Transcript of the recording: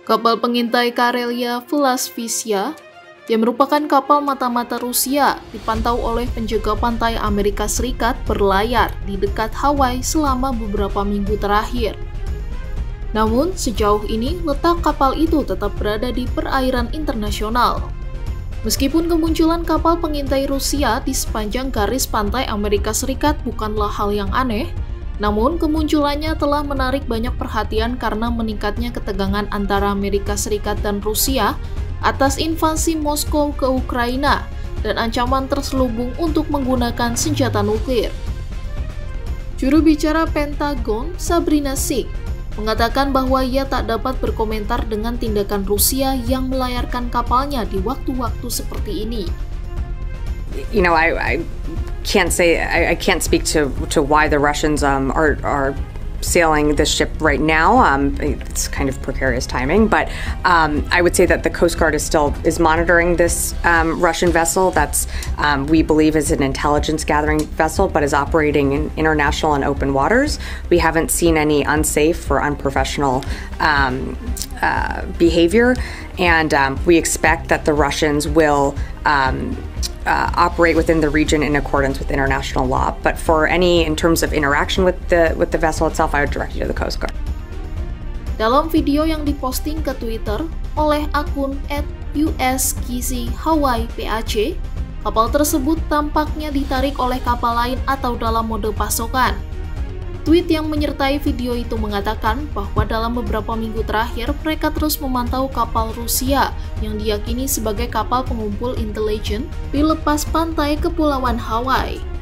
Kapal pengintai Karelia Velasquezia, yang merupakan kapal mata-mata Rusia, dipantau oleh penjaga pantai Amerika Serikat berlayar di dekat Hawaii selama beberapa minggu terakhir. Namun, sejauh ini letak kapal itu tetap berada di perairan internasional. Meskipun kemunculan kapal pengintai Rusia di sepanjang garis pantai Amerika Serikat bukanlah hal yang aneh, namun kemunculannya telah menarik banyak perhatian karena meningkatnya ketegangan antara Amerika Serikat dan Rusia atas invasi Moskow ke Ukraina dan ancaman terselubung untuk menggunakan senjata nuklir. Juru bicara Pentagon, Sabrina Singh, mengatakan bahwa ia tak dapat berkomentar dengan tindakan Rusia yang melayarkan kapalnya di waktu-waktu seperti ini. I can't say I can't speak to why the Russians are sailing this ship right now. It's kind of precarious timing, but I would say that the Coast Guard is monitoring this Russian vessel that's we believe is an intelligence gathering vessel, but is operating in international and open waters. We haven't seen any unsafe or unprofessional behavior, and we expect that the Russians will operate within the region in accordance with international law. But for in terms of interaction with the vessel itself, I would direct you to the Coast Guard. Dalam video yang diposting ke Twitter oleh akun @USGC-Hawaii-PAC, kapal tersebut tampaknya ditarik oleh kapal lain atau dalam mode pasokan. Tweet yang menyertai video itu mengatakan bahwa dalam beberapa minggu terakhir mereka terus memantau kapal Rusia yang diyakini sebagai kapal pengumpul intelijen di lepas pantai Kepulauan Hawaii.